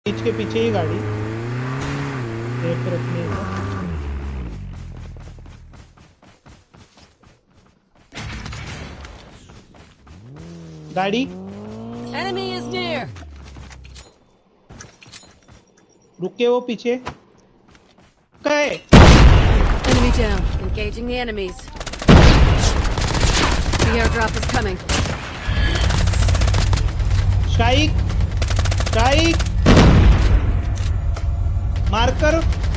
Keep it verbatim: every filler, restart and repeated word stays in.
बीच के पीछे ही गाड़ी एक रखने का। गाड़ी Enemy is near. रुके वो पीछे कहे। Enemy down. Engaging the enemies. The airdrop is coming. Strike strike marker